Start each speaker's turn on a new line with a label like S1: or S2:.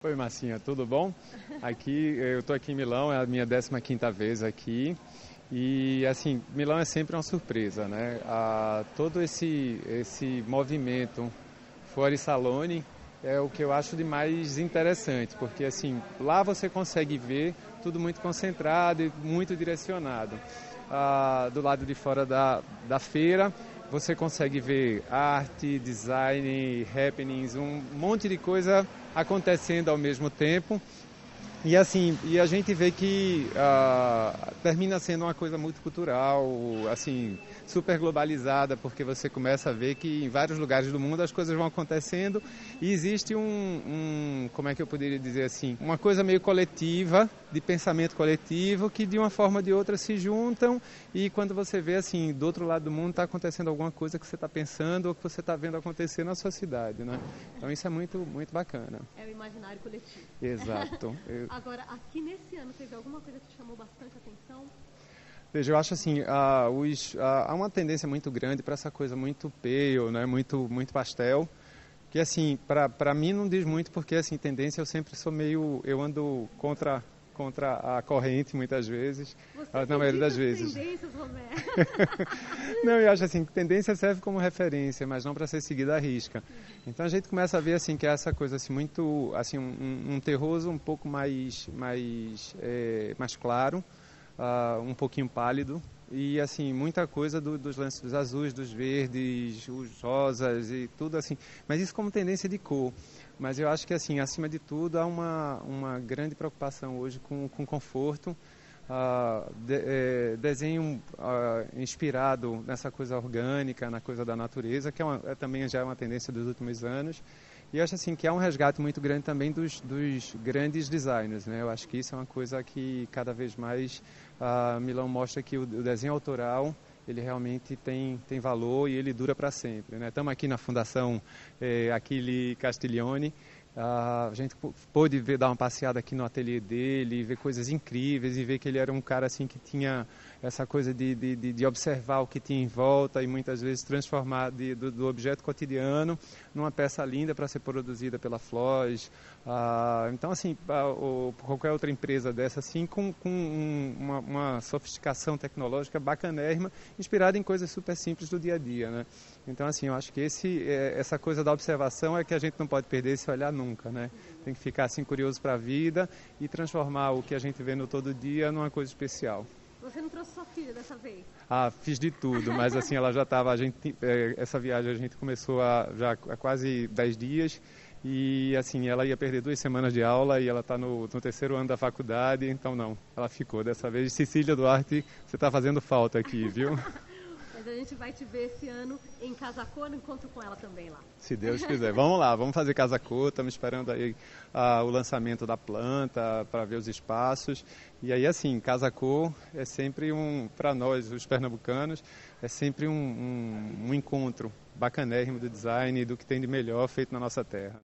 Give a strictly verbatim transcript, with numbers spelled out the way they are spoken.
S1: Oi, Marcinha, tudo bom? Aqui, eu estou aqui em Milão, é a minha décima quinta vez aqui. E, assim, Milão é sempre uma surpresa, né? Ah, todo esse, esse movimento Fuori Salone é o que eu acho de mais interessante, porque, assim, lá você consegue ver tudo muito concentrado e muito direcionado. Ah, do lado de fora da, da feira, você consegue ver arte, design, happenings, um monte de coisa acontecendo ao mesmo tempo. E assim, e a gente vê que ah, termina sendo uma coisa multicultural, assim, super globalizada, porque você começa a ver que em vários lugares do mundo as coisas vão acontecendo e existe um, um, como é que eu poderia dizer assim, uma coisa meio coletiva, de pensamento coletivo, que de uma forma ou de outra se juntam e quando você vê assim, do outro lado do mundo está acontecendo alguma coisa que você está pensando ou que você está vendo acontecer na sua cidade, né? Então isso é muito, muito bacana.
S2: É o imaginário coletivo.
S1: Exato. Eu...
S2: Agora, aqui nesse ano, teve alguma coisa que te chamou bastante atenção?
S1: Veja, eu acho assim, ah, os, ah, há uma tendência muito grande para essa coisa muito pale, né, muito, muito pastel, que assim, para mim não diz muito porque assim, tendência eu sempre sou meio, eu ando contra, contra a corrente muitas vezes,
S2: Você
S1: ah, na maioria das vezes.
S2: Tendências, Romero.
S1: Não, eu acho assim, que tendência serve como referência, mas não para ser seguida à risca. Então a gente começa a ver assim que é essa coisa assim muito, assim um, um terroso um pouco mais, mais, é, mais claro, uh, um pouquinho pálido e assim muita coisa do, dos lances dos azuis, dos verdes, os rosas e tudo assim. Mas isso como tendência de cor. Mas eu acho que assim acima de tudo há uma, uma grande preocupação hoje com, com conforto. Uh, de, é, desenho uh, inspirado nessa coisa orgânica, na coisa da natureza, que é, uma, é também já é uma tendência dos últimos anos. E eu acho assim que há um resgate muito grande também dos, dos grandes designers, né? Eu acho que isso é uma coisa que cada vez mais uh, Milão mostra que o, o desenho autoral ele realmente tem, tem valor e ele dura para sempre, né? Estamos aqui na Fundação eh, Achille Castiglione. Uh, a gente pôde ver, dar uma passeada aqui no ateliê dele, ver coisas incríveis e ver que ele era um cara assim que tinha essa coisa de, de, de observar o que tinha em volta e muitas vezes transformar de, do, do objeto cotidiano numa peça linda para ser produzida pela Floz. Uh, então assim, uh, qualquer outra empresa dessa assim com, com um, uma, uma sofisticação tecnológica bacanérrima, inspirada em coisas super simples do dia a dia, né? Então assim, eu acho que esse, essa coisa da observação é que a gente não pode perder esse olhar nunca, né? Tem que ficar assim curioso para a vida e transformar o que a gente vê no todo dia numa coisa especial.
S2: Você não trouxe sua filha dessa vez?
S1: Ah, fiz de tudo, mas assim ela já estava, a gente, essa viagem a gente começou a, já há quase dez dias e assim ela ia perder duas semanas de aula e ela está no, no terceiro ano da faculdade, então não, ela ficou dessa vez. Cecília Duarte, você está fazendo falta aqui, viu?
S2: Mas a gente vai te ver esse ano em Casacô, no encontro com ela também lá.
S1: Se Deus quiser. Vamos lá, vamos fazer Casacô, estamos esperando aí ah, o lançamento da planta para ver os espaços. E aí assim, Casacô é sempre um, para nós, os pernambucanos, é sempre um, um, um encontro bacanérrimo do design e do que tem de melhor feito na nossa terra.